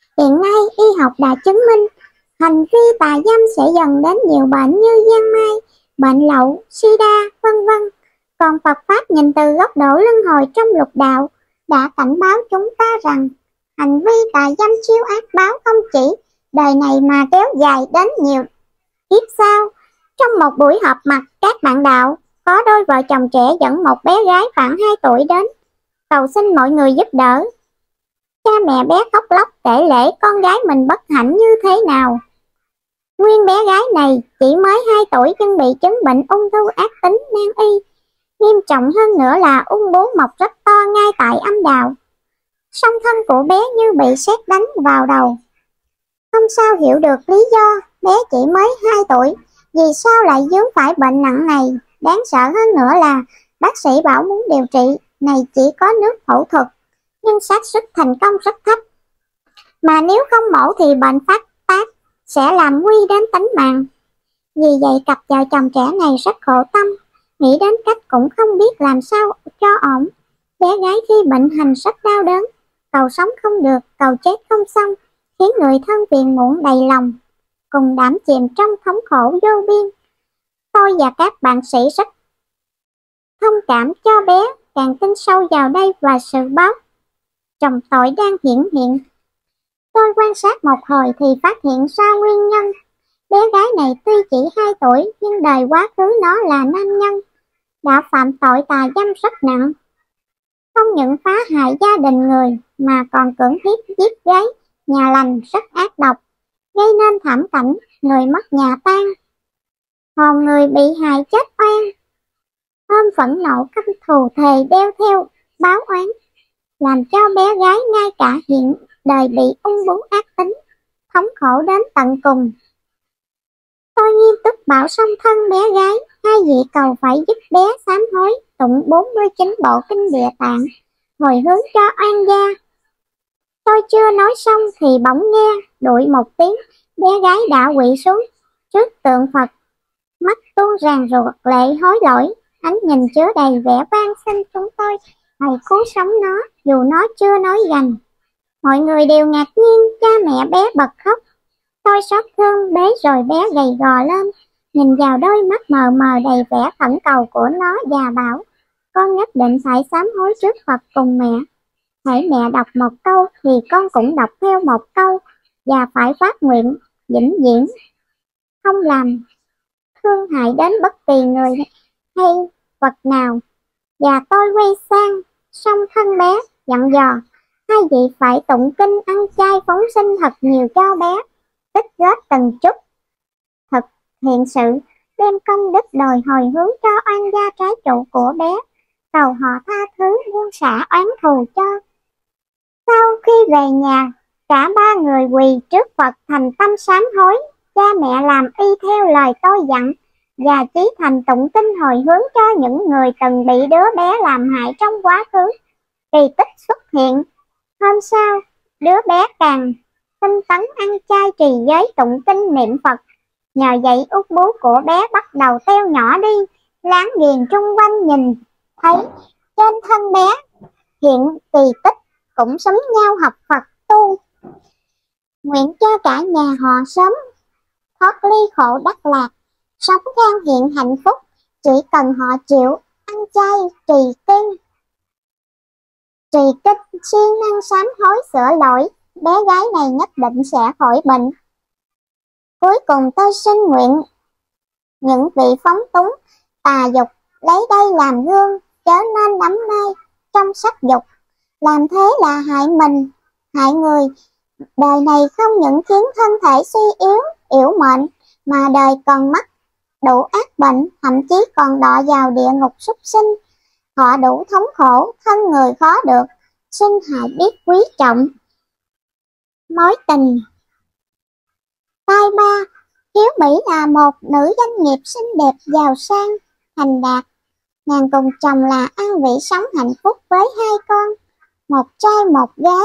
Hiện nay, y học đã chứng minh hành vi tà dâm sẽ dần đến nhiều bệnh như giang mai, bệnh lậu, sida, vân vân. Còn Phật Pháp nhìn từ góc độ luân hồi trong lục đạo, đã cảnh báo chúng ta rằng hành vi tà dâm chiêu ác báo không chỉ đời này mà kéo dài đến nhiều kiếp sau. Trong một buổi họp mặt các bạn đạo, có đôi vợ chồng trẻ dẫn một bé gái khoảng 2 tuổi đến, cầu xin mọi người giúp đỡ. Cha mẹ bé khóc lóc kể lể con gái mình bất hạnh như thế nào. Nguyên bé gái này chỉ mới 2 tuổi nhưng bị chứng bệnh ung thư ác tính nan y. Nghiêm trọng hơn nữa là ung bướu mọc rất to ngay tại âm đạo. Song thân của bé như bị sét đánh vào đầu. Không sao hiểu được lý do bé chỉ mới 2 tuổi, vì sao lại vướng phải bệnh nặng này. Đáng sợ hơn nữa là bác sĩ bảo muốn điều trị này chỉ có nước phẫu thuật, nhưng xác suất thành công rất thấp. Mà nếu không mổ thì bệnh phát tác sẽ làm nguy đến tính mạng. Vì vậy cặp vợ chồng trẻ này rất khổ tâm, nghĩ đến cách cũng không biết làm sao cho ổn. Bé gái khi bệnh hành rất đau đớn, cầu sống không được, cầu chết không xong, khiến người thân phiền muộn đầy lòng, cùng đắm chìm trong thống khổ vô biên. Tôi và các bạn sĩ rất thông cảm cho bé, càng tin sâu vào đây và sự báo chồng tội đang hiện hiện. Tôi quan sát một hồi thì phát hiện ra nguyên nhân. Bé gái này tuy chỉ 2 tuổi nhưng đời quá khứ nó là nam nhân, đã phạm tội tà dâm rất nặng. Không những phá hại gia đình người mà còn cưỡng hiếp giết gái nhà lành rất ác độc, gây nên thảm cảnh người mất nhà tan, hồn người bị hại chết oan. Hôm phẫn nộ căm thù thề đeo theo báo oán, làm cho bé gái ngay cả hiện đời bị ung bướu ác tính, thống khổ đến tận cùng. Tôi nghiêm túc bảo song thân bé gái, hai vị cầu phải giúp bé sám hối, tụng 49 bộ kinh Địa Tạng, hồi hướng cho oan gia. Tôi chưa nói xong thì bỗng nghe đụi một tiếng, bé gái đã quỵ xuống trước tượng Phật, mắt tuôn ràn ruột lệ hối lỗi, ánh nhìn chứa đầy vẻ van xin chúng tôi hãy cứu sống nó dù nó chưa nói gành. Mọi người đều ngạc nhiên, cha mẹ bé bật khóc. Tôi xót thương bé rồi bé gầy gò lên, nhìn vào đôi mắt mờ mờ đầy vẻ khẩn cầu của nó và bảo, con nhất định phải sám hối trước Phật cùng mẹ. Hãy mẹ đọc một câu thì con cũng đọc theo một câu, và phải phát nguyện vĩnh viễn không làm thương hại đến bất kỳ người hay vật nào. Và tôi quay sang song thân bé dặn dò, hai vị phải tụng kinh ăn chay phóng sinh thật nhiều cho bé, tích góp từng chút thực hiện sự đem công đức đòi hồi hướng cho oan gia trái chủ của bé, cầu họ tha thứ buông xả oán thù cho. Sau khi về nhà, cả ba người quỳ trước Phật thành tâm sám hối. Cha mẹ làm y theo lời tôi dặn và chí thành tụng kinh hồi hướng cho những người từng bị đứa bé làm hại trong quá khứ. Kỳ tích xuất hiện. Hôm sau, đứa bé càng tinh tấn ăn chay trì giới tụng kinh niệm Phật. Nhờ vậy út bú của bé bắt đầu teo nhỏ đi. Láng giềng chung quanh nhìn thấy trên thân bé hiện kỳ tích, cũng xúm nhau học Phật tu. Nguyện cho cả nhà họ sớm thoát ly khổ đắc lạc, sống khang hiện hạnh phúc, chỉ cần họ chịu ăn chay trì kinh siêng năng sám hối sửa lỗi, bé gái này nhất định sẽ khỏi bệnh. Cuối cùng tôi xin nguyện những vị phóng túng tà dục lấy đây làm gương, chớ nên đắm mê trong sắc dục, làm thế là hại mình hại người. Đời này không những khiến thân thể suy yếu yểu mệnh, mà đời còn mắc đủ ác bệnh, thậm chí còn đọa vào địa ngục súc sinh. Họ đủ thống khổ, thân người khó được. Xin hãy biết quý trọng mối tình. Tai ba, Hiếu Mỹ là một nữ doanh nghiệp xinh đẹp, giàu sang, thành đạt. Nàng cùng chồng là an vị sống hạnh phúc với 2 con, một trai một gái.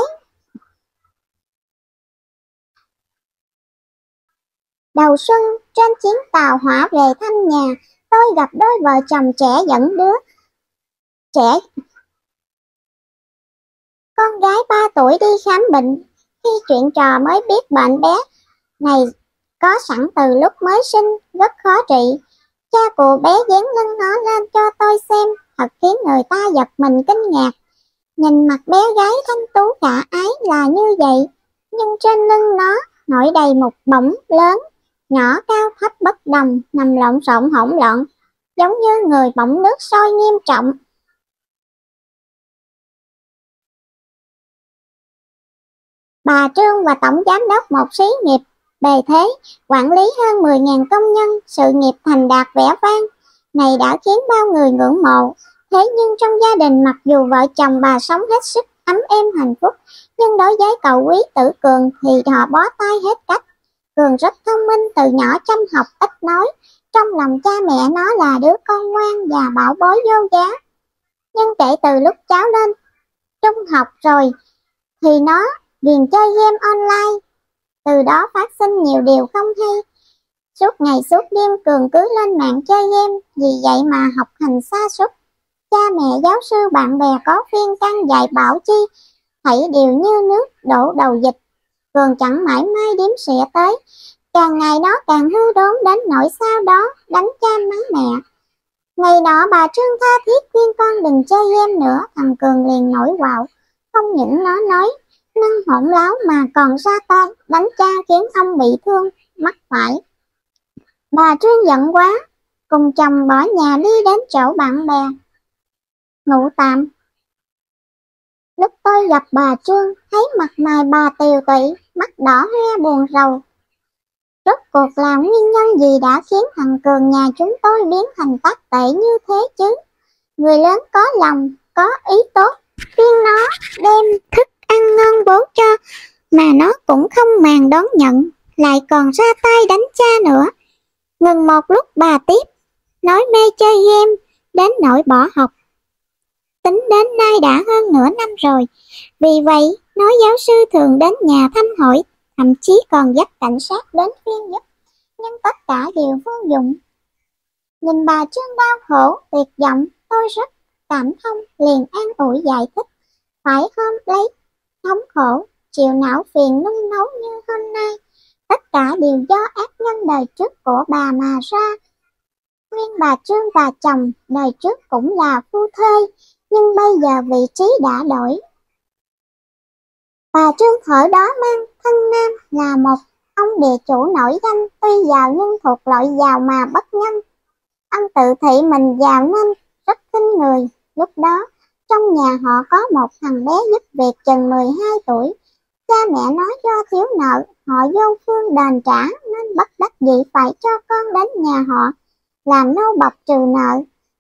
Đầu xuân, trên chuyến tàu hỏa về thăm nhà, tôi gặp đôi vợ chồng trẻ dẫn đứa trẻ con gái 3 tuổi đi khám bệnh. Khi chuyện trò mới biết bệnh bé này có sẵn từ lúc mới sinh, rất khó trị. Cha của bé dán lưng nó lên cho tôi xem, thật khiến người ta giật mình kinh ngạc. Nhìn mặt bé gái thanh tú khả ái là như vậy, nhưng trên lưng nó nổi đầy một bọng lớn, nhỏ cao thấp bất đồng, nằm lộn xộn hỗn loạn, giống như người bỏng nước sôi nghiêm trọng. Bà Trương và tổng giám đốc một xí nghiệp bề thế, quản lý hơn 10.000 công nhân, sự nghiệp thành đạt vẻ vang này đã khiến bao người ngưỡng mộ. Thế nhưng trong gia đình, mặc dù vợ chồng bà sống hết sức ấm êm hạnh phúc, nhưng đối với cậu Quý Tử Cường thì họ bó tay hết cách. Cường rất thông minh, từ nhỏ chăm học ít nói, trong lòng cha mẹ nó là đứa con ngoan và bảo bối vô giá. Nhưng kể từ lúc cháu lên trung học rồi thì nó ghiền chơi game online, từ đó phát sinh nhiều điều không hay. Suốt ngày suốt đêm Cường cứ lên mạng chơi game, vì vậy mà học hành sa sút. Cha mẹ, giáo sư, bạn bè có khuyên can dạy bảo chi, thảy đều như nước đổ đầu dịch. Cường chẳng mãi mai đếm xỉa tới, càng ngày nó càng hư đốn đến nỗi sau đó đánh cha mắng mẹ. Ngày nọ bà Trương tha thiết khuyên con đừng chơi game nữa, thằng Cường liền nổi quạo. Không những nó nói năng hỗn láo mà còn ra tay đánh cha, khiến ông bị thương mắc phải. Bà Trương giận quá, cùng chồng bỏ nhà đi đến chỗ bạn bè ngủ tạm. Lúc tôi gặp bà Trương, thấy mặt mày bà tiều tụy, mắt đỏ hoe buồn rầu. Rốt cuộc là nguyên nhân gì đã khiến thằng Cường nhà chúng tôi biến thành tắc tệ như thế chứ? Người lớn có lòng, có ý tốt, khuyên nó đem thức ăn ngon bố cho, mà nó cũng không màng đón nhận, lại còn ra tay đánh cha nữa. Ngừng một lúc bà tiếp, nói mê chơi game, đến nỗi bỏ học. Tính đến nay đã hơn nửa năm rồi, vì vậy nói giáo sư thường đến nhà thăm hỏi, thậm chí còn dắt cảnh sát đến phiên giúp, nhưng tất cả đều vô dụng. Nhìn bà Trương đau khổ, tuyệt vọng, tôi rất cảm thông, liền an ủi giải thích. Phải hôm lấy thống khổ, chịu não phiền nung nấu như hôm nay, tất cả đều do ác nhân đời trước của bà mà ra. Nguyên bà Trương và chồng đời trước cũng là phu thê, nhưng bây giờ vị trí đã đổi. Bà Trương thời đó mang thân nam, là một ông địa chủ nổi danh, tuy giàu nhưng thuộc loại giàu mà bất nhân. Ông tự thị mình giàu nên rất khinh người. Lúc đó, trong nhà họ có một thằng bé giúp việc chừng 12 tuổi. Cha mẹ nói do thiếu nợ, họ vô phương đền trả nên bất đắc dĩ phải cho con đến nhà họ làm nô bộc trừ nợ.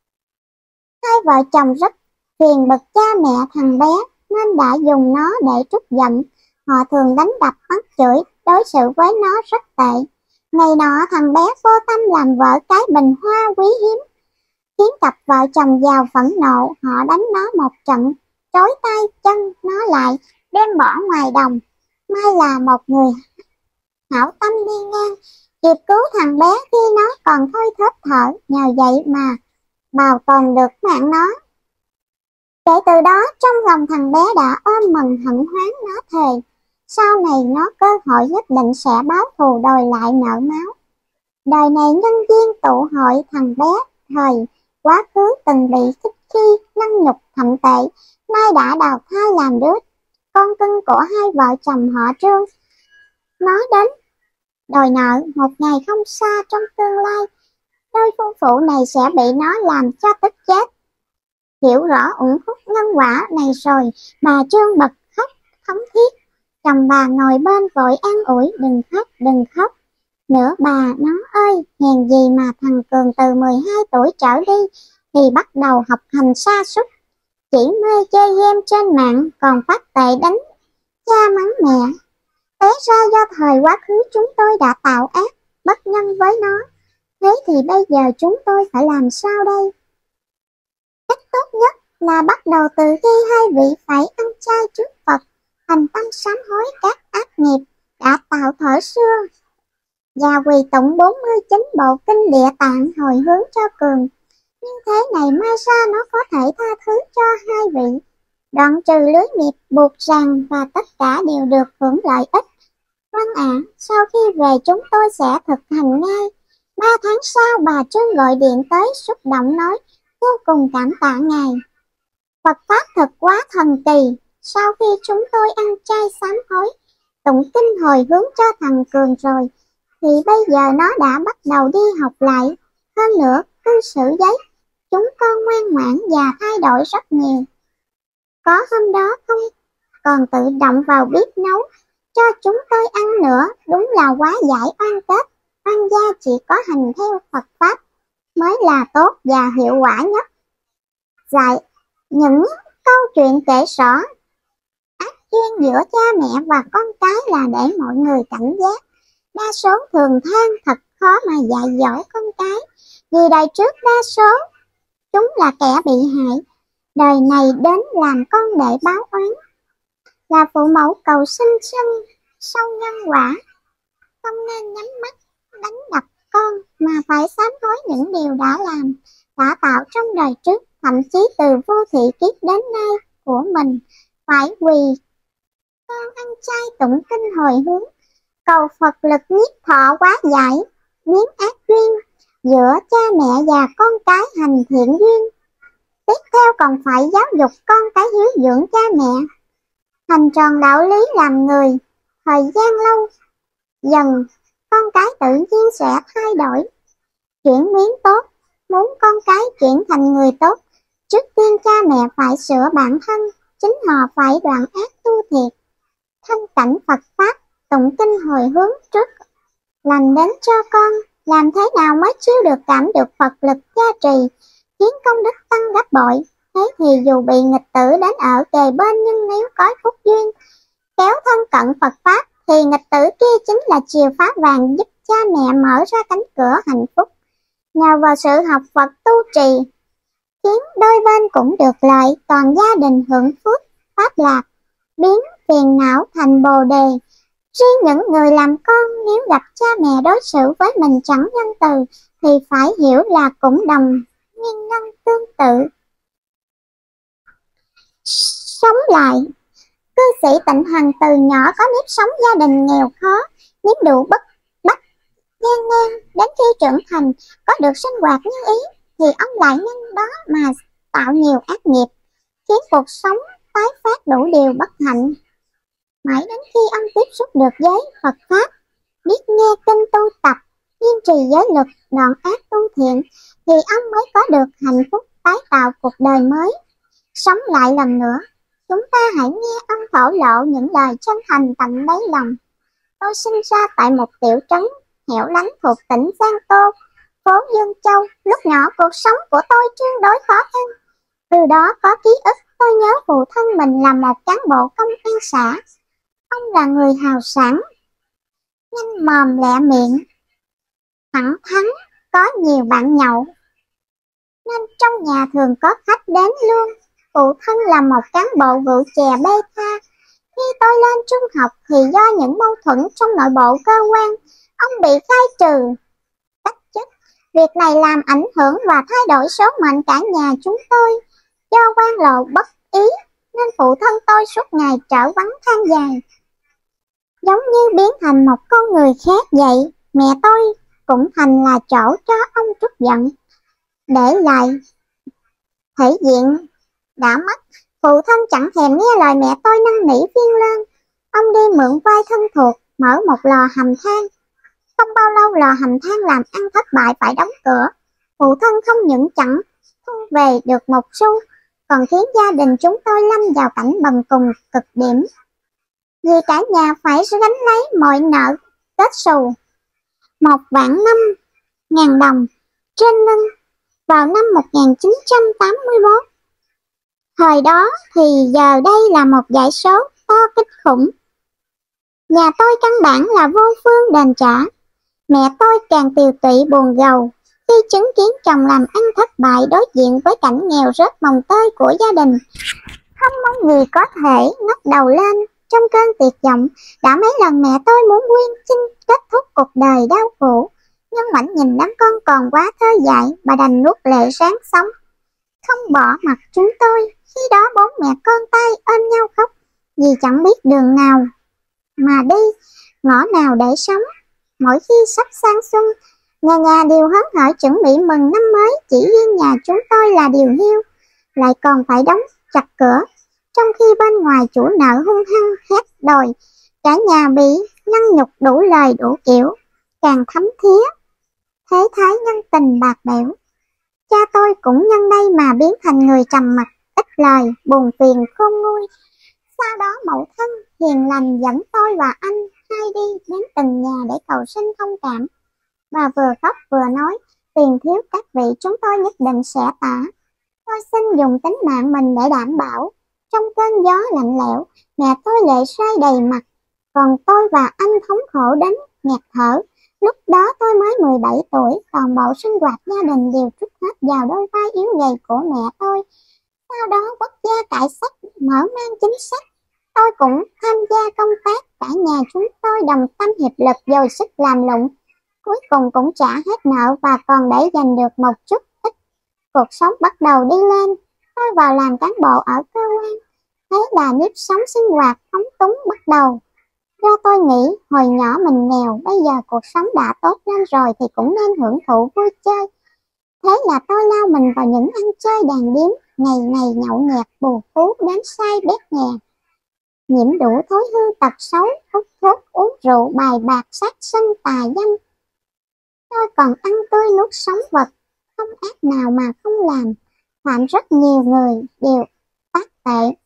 Hai vợ chồng rất phiền bực cha mẹ thằng bé nên đã dùng nó để trút giận. Họ thường đánh đập, mắng chửi, đối xử với nó rất tệ. Ngày nọ thằng bé vô tâm làm vỡ cái bình hoa quý hiếm, khiến cặp vợ chồng giàu phẫn nộ. Họ đánh nó một trận, trói tay chân nó lại, đem bỏ ngoài đồng. May là một người hảo tâm đi ngang, kịp cứu thằng bé khi nó còn thôi thóp thở, nhờ vậy mà bảo tồn được mạng nó. Kể từ đó, trong lòng thằng bé đã ôm mừng hận hoán, nó thề sau này nó cơ hội nhất định sẽ báo thù đòi lại nợ máu. Đời này nhân viên tụ hội thằng bé thời quá khứ từng bị khích khi lăng nhục thậm tệ, nay đã đào thai làm đứa con cưng của hai vợ chồng họ Trương. Nó đến đòi nợ, một ngày không xa trong tương lai, đôi phu phụ này sẽ bị nó làm cho tức chết. Hiểu rõ uẩn khúc nhân quả này rồi, bà Trương bật khóc thống thiết. Chồng bà ngồi bên vội an ủi, đừng khóc, đừng khóc nữa bà nó ơi, hèn gì mà thằng Cường từ 12 tuổi trở đi thì bắt đầu học hành sa sút, chỉ mê chơi game trên mạng, còn phát tệ đánh cha mắng mẹ. Té ra do thời quá khứ chúng tôi đã tạo ác, bất nhân với nó. Thế thì bây giờ chúng tôi phải làm sao đây? Cách tốt nhất là bắt đầu từ khi hai vị phải ăn chay trước Phật, thành tâm sám hối các ác nghiệp đã tạo thuở xưa, và quỳ tụng 49 bộ kinh Địa Tạng hồi hướng cho Cường. Như thế này mai ra nó có thể tha thứ cho hai vị, đoạn trừ lưới nghiệp buộc rằng và tất cả đều được hưởng lợi ích. Vâng ạ, sau khi về chúng tôi sẽ thực hành ngay. 3 tháng sau bà Trương gọi điện tới xúc động nói vô cùng cảm tạ Ngài. Phật Pháp thật quá thần kỳ. Sau khi chúng tôi ăn chay sám hối, tụng kinh hồi hướng cho thằng Cường rồi, thì bây giờ nó đã bắt đầu đi học lại. Hơn nữa, cư xử giấy, chúng con ngoan ngoãn và thay đổi rất nhiều. Có hôm đó không còn tự động vào bếp nấu cho chúng tôi ăn nữa, đúng là quá giải oan kết. Oan gia chỉ có hành theo Phật Pháp mới là tốt và hiệu quả nhất. Dạy những câu chuyện kể rõ ác duyên giữa cha mẹ và con cái là để mọi người cảnh giác. Đa số thường than thật khó mà dạy dỗ con cái, vì đời trước đa số chúng là kẻ bị hại, đời này đến làm con để báo oán. Là phụ mẫu cầu sinh sâu nhân quả, không nên nhắm mắt đánh đập con mà phải sám hối những điều đã làm, đã tạo trong đời trước, thậm chí từ vô thị kiếp đến nay của mình. Phải quỳ con ăn chay tụng kinh hồi hướng, cầu Phật lực nhiếp thọ hóa giải, biến ác duyên giữa cha mẹ và con cái hành thiện duyên. Tiếp theo còn phải giáo dục con cái hiếu dưỡng cha mẹ, thành tròn đạo lý làm người. Thời gian lâu dần, con cái tự nhiên sẽ thay đổi, chuyển biến tốt. Muốn con cái chuyển thành người tốt, trước tiên cha mẹ phải sửa bản thân, chính họ phải đoạn ác tu thiệt, thanh cảnh Phật Pháp, tụng kinh hồi hướng trước lành đến cho con. Làm thế nào mới chiếu được cảm được Phật lực gia trì, khiến công đức tăng gấp bội. Thế thì dù bị nghịch tử đến ở kề bên, nhưng nếu có phúc duyên kéo thân cận Phật Pháp, thì nghịch tử kia chính là chìa khóa vàng giúp cha mẹ mở ra cánh cửa hạnh phúc. Nhờ vào sự học Phật tu trì, khiến đôi bên cũng được lợi, toàn gia đình hưởng phước pháp lạc, biến phiền não thành bồ đề. Riêng những người làm con, nếu gặp cha mẹ đối xử với mình chẳng nhân từ, thì phải hiểu là cũng đồng nguyên nhân tương tự. Sống lại. Cư sĩ Tịnh Hằng từ nhỏ có nếp sống gia đình nghèo khó, nếm đủ bất gian nan, đến khi trưởng thành có được sinh hoạt như ý, thì ông lại nhân đó mà tạo nhiều ác nghiệp, khiến cuộc sống tái phát đủ điều bất hạnh. Mãi đến khi ông tiếp xúc được với Phật Pháp, biết nghe kinh tu tập, kiên trì giới luật, đoạn ác tu thiện, thì ông mới có được hạnh phúc tái tạo cuộc đời mới. Sống lại lần nữa, chúng ta hãy nghe ông thổ lộ những lời chân thành tận đáy lòng. Tôi sinh ra tại một tiểu trấn hẻo lánh thuộc tỉnh Giang Tô, phố Dương Châu. Lúc nhỏ cuộc sống của tôi tương đối khó khăn. Từ đó có ký ức, tôi nhớ phụ thân mình là một cán bộ công an xã. Ông là người hào sảng, nhanh mồm lẹ miệng, thẳng thắn, có nhiều bạn nhậu, nên trong nhà thường có khách đến luôn. Phụ thân là một cán bộ rượu chè bê tha. Khi tôi lên trung học thì do những mâu thuẫn trong nội bộ cơ quan, ông bị khai trừ, cách chức. Việc này làm ảnh hưởng và thay đổi số mệnh cả nhà chúng tôi. Do quan lộ bất ý nên phụ thân tôi suốt ngày trở vắng than dài, giống như biến thành một con người khác vậy. Mẹ tôi cũng thành là chỗ cho ông trút giận, để lại thể diện đã mất. Phụ thân chẳng thèm nghe lời mẹ tôi năn nỉ phiên lơn. Ông đi mượn vai thân thuộc, mở một lò hầm than. Không bao lâu lò hầm than làm ăn thất bại phải đóng cửa. Phụ thân không những chẳng thu về được một xu, còn khiến gia đình chúng tôi lâm vào cảnh bần cùng cực điểm, vì cả nhà phải gánh lấy mọi nợ kết xù. 1.500.000 đồng trên lưng vào năm 1981. Thời đó thì giờ đây là một dãy số to kinh khủng. Nhà tôi căn bản là vô phương đền trả. Mẹ tôi càng tiều tụy buồn rầu khi chứng kiến chồng làm ăn thất bại, đối diện với cảnh nghèo rớt mồng tơi của gia đình. Không mong gì có thể ngóc đầu lên. Trong cơn tuyệt vọng, đã mấy lần mẹ tôi muốn quyên xin kết thúc cuộc đời đau khổ, nhưng ngoảnh nhìn đám con còn quá thơ dại, bà đành nuốt lệ ráng sống. không bỏ mặc chúng tôi. Khi đó bố mẹ con tay ôm nhau khóc, vì chẳng biết đường nào mà đi, ngõ nào để sống. Mỗi khi sắp sang xuân, nhà nhà đều hớn hở chuẩn bị mừng năm mới, chỉ riêng nhà chúng tôi là điều hiu, lại còn phải đóng chặt cửa, trong khi bên ngoài chủ nợ hung hăng hét đòi, cả nhà bị nhăn nhục đủ lời đủ kiểu, càng thấm thía thế thái nhân tình bạc bẽo. Cha tôi cũng nhân đây mà biến thành người trầm mặc, ít lời, buồn phiền khôn nguôi. Sau đó mẫu thân hiền lành dẫn tôi và anh hai đi đến từng nhà để cầu xin thông cảm. Bà vừa khóc vừa nói, tiền thiếu các vị chúng tôi nhất định sẽ trả. Tôi xin dùng tính mạng mình để đảm bảo. Trong cơn gió lạnh lẽo, mẹ tôi lệ rơi đầy mặt, còn tôi và anh thống khổ đến nghẹt thở. Lúc đó tôi mới 17 tuổi, toàn bộ sinh hoạt gia đình đều trút hết vào đôi vai yếu gầy của mẹ tôi. Sau đó quốc gia cải sách, mở mang chính sách, tôi cũng tham gia công tác, cả nhà chúng tôi đồng tâm hiệp lực dồi sức làm lụng. Cuối cùng cũng trả hết nợ và còn để dành được một chút ít. Cuộc sống bắt đầu đi lên, tôi vào làm cán bộ ở cơ quan. Thế là nếp sống sinh hoạt phóng túng bắt đầu. Do tôi nghĩ hồi nhỏ mình nghèo, bây giờ cuộc sống đã tốt lên rồi thì cũng nên hưởng thụ vui chơi. Thế là tôi lao mình vào những ăn chơi đàn điếm, ngày ngày nhậu nhẹt bù phú đến say bét nhè. Nhiễm đủ thói hư tật xấu, hút thuốc, uống rượu, bài bạc, sát sinh, tà dâm. Tôi còn ăn tươi nuốt sống vật, không ác nào mà không làm, phạm rất nhiều người đều tác tệ.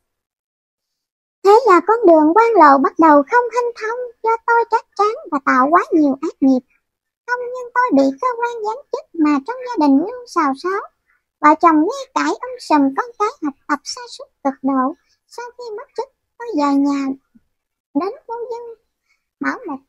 Thế là con đường quan lộ bắt đầu không hanh thông, do tôi trách trán và tạo quá nhiều ác nghiệp. Không nhưng tôi bị cơ quan giáng chức mà trong gia đình luôn xào xáo. Vợ chồng nghe cãi sùm, con cái học tập sa sút cực độ. Sau khi mất chức, tôi về nhà đến khu dân mở một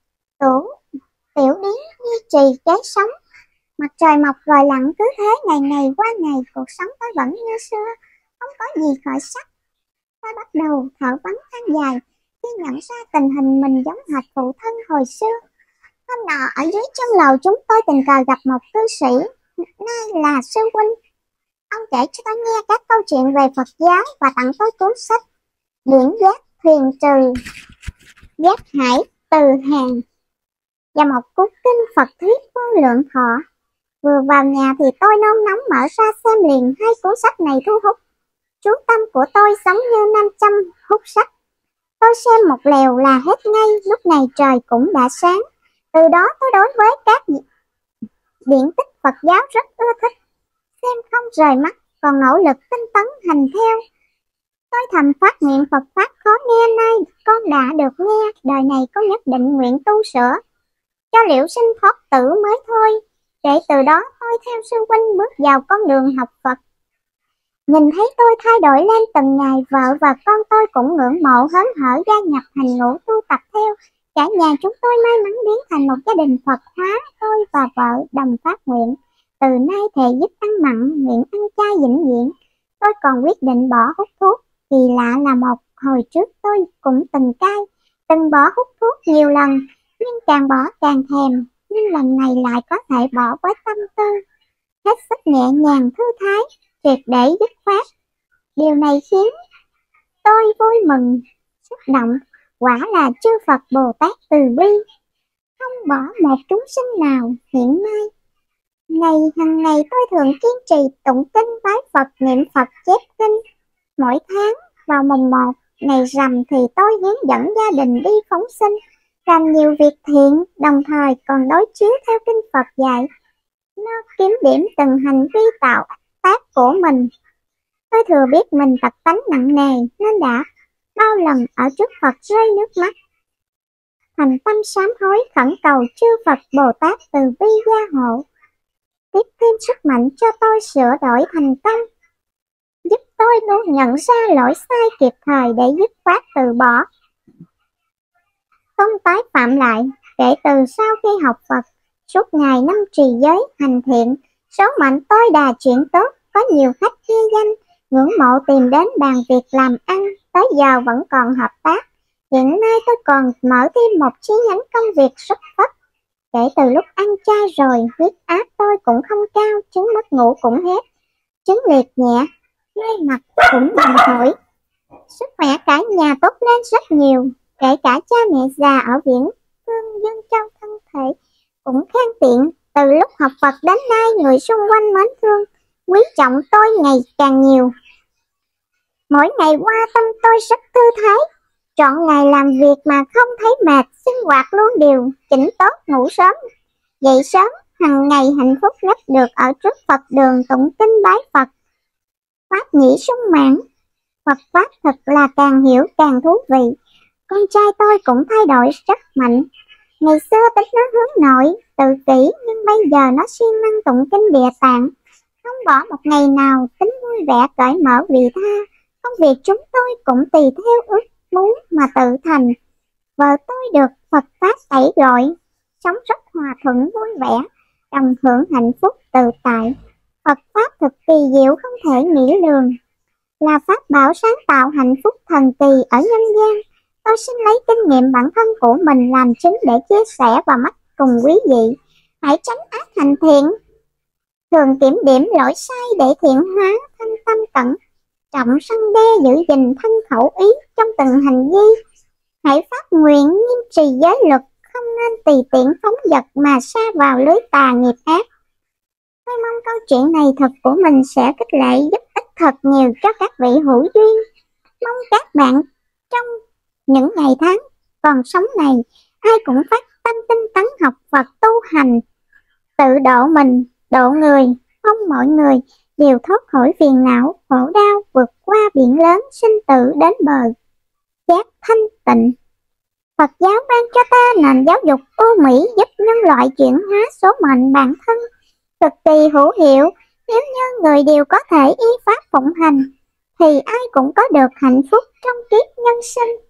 tiểu điếm duy trì kế sống. Mặt trời mọc rồi lặn, cứ thế ngày ngày qua ngày, cuộc sống tôi vẫn như xưa, không có gì khởi sắc. Tôi bắt đầu thở vắng than dài khi nhận ra tình hình mình giống hệt phụ thân hồi xưa. Hôm nọ ở dưới chân lầu chúng tôi tình cờ gặp một cư sĩ, nay là sư huynh. Ông kể cho tôi nghe các câu chuyện về Phật giáo và tặng tôi cuốn sách Điển giác thuyền trừ giác hải từ hàng và một cuốn kinh Phật thuyết vô lượng thọ. Vừa vào nhà thì tôi nôn nóng mở ra xem liền, hai cuốn sách này thu hút chú tâm của tôi giống như nam châm hút sách. Tôi xem một lèo là hết ngay, lúc này trời cũng đã sáng. Từ đó tôi đối với các điển tích Phật giáo rất ưa thích, xem không rời mắt, còn nỗ lực tinh tấn hành theo. Tôi thầm phát nguyện Phật pháp khó nghe nay con đã được nghe, đời này con nhất định nguyện tu sửa, cho liễu sinh thoát tử mới thôi. Kể từ đó tôi theo sư huynh bước vào con đường học Phật. Nhìn thấy tôi thay đổi lên từng ngày, vợ và con tôi cũng ngưỡng mộ hớn hở gia nhập hành ngũ tu tập theo. Cả nhà chúng tôi may mắn biến thành một gia đình Phật hóa. Tôi và vợ đồng phát nguyện, từ nay thề giúp ăn mặn, nguyện ăn chay vĩnh viễn. Tôi còn quyết định bỏ hút thuốc. Kỳ lạ là một hồi trước tôi cũng từng cai, từng bỏ hút thuốc nhiều lần, nhưng càng bỏ càng thèm. Nhưng lần này lại có thể bỏ với tâm tư hết sức nhẹ nhàng thư thái, triệt để dứt khoát. Điều này khiến tôi vui mừng, xúc động. Quả là chư Phật Bồ Tát từ bi, không bỏ một chúng sinh nào. Hiện nay hằng ngày tôi thường kiên trì tụng kinh bái Phật, niệm Phật, chép kinh. Mỗi tháng vào mùng 1 ngày rằm thì tôi hướng dẫn gia đình đi phóng sinh, làm nhiều việc thiện, đồng thời còn đối chiếu theo kinh Phật dạy, nó kiếm điểm từng hành vi tạo tác của mình. Tôi thừa biết mình tập tánh nặng nề nên đã bao lần ở trước Phật rơi nước mắt, thành tâm sám hối khẩn cầu chư Phật Bồ Tát từ bi gia hộ, tiếp thêm sức mạnh cho tôi sửa đổi thành công, giúp tôi luôn nhận ra lỗi sai kịp thời để dứt khoát từ bỏ, không tái phạm lại. Kể từ sau khi học Phật, suốt ngày năm trì giới hành thiện, số mệnh tôi đà chuyển tốt, có nhiều khách ghi danh, ngưỡng mộ tìm đến bàn việc làm ăn, tới giờ vẫn còn hợp tác. Hiện nay tôi còn mở thêm một chi nhánh công việc rất vất. Kể từ lúc ăn chay rồi, huyết áp tôi cũng không cao, chứng mất ngủ cũng hết, chứng liệt nhẹ, Lê Mặt cũng đòi hỏi. Sức khỏe cả nhà tốt lên rất nhiều, kể cả cha mẹ già ở Viễn Phương Dương Châu thân thể cũng khen tiện. Từ lúc học Phật đến nay, người xung quanh mến thương, quý trọng tôi ngày càng nhiều. Mỗi ngày qua tâm tôi rất thư thái, trọn ngày làm việc mà không thấy mệt, sinh hoạt luôn đều chỉnh tốt, ngủ sớm, dậy sớm, hằng ngày hạnh phúc nhất được ở trước Phật đường tụng kinh bái Phật. Pháp nhĩ sung mãn, Phật Pháp thật là càng hiểu càng thú vị. Con trai tôi cũng thay đổi rất mạnh. Ngày xưa tính nó hướng nội, tự kỷ, nhưng bây giờ nó siêng năng tụng kinh Địa Tạng, không bỏ một ngày nào, tính vui vẻ cởi mở vị tha. Công việc chúng tôi cũng tùy theo ước muốn mà tự thành. Vợ tôi được Phật Pháp tẩy gọi, sống rất hòa thuận vui vẻ, đồng hưởng hạnh phúc tự tại. Phật Pháp thực kỳ diệu không thể nghĩ lường, là pháp bảo sáng tạo hạnh phúc thần kỳ ở nhân gian. Tôi xin lấy kinh nghiệm bản thân của mình làm chứng để chia sẻ và mách cùng quý vị. Hãy tránh ác hành thiện, thường kiểm điểm lỗi sai để thiện hóa thân tâm cẩn trọng, răn đe giữ gìn thân khẩu ý trong từng hành vi. Hãy phát nguyện nghiêm trì giới luật, không nên tùy tiện phóng dật mà sa vào lưới tà nghiệp ác. Tôi mong câu chuyện này thật của mình sẽ khích lệ giúp ích thật nhiều cho các vị hữu duyên. Mong các bạn trong những ngày tháng còn sống này, ai cũng phát tâm tinh tấn học Phật tu hành, tự độ mình, độ người. Mong mọi người đều thoát khỏi phiền não, khổ đau, vượt qua biển lớn sinh tử đến bờ giác thanh tịnh. Phật giáo ban cho ta nền giáo dục ưu mỹ giúp nhân loại chuyển hóa số mệnh bản thân, cực kỳ hữu hiệu. Nếu như người đều có thể y pháp phụng hành, thì ai cũng có được hạnh phúc trong kiếp nhân sinh.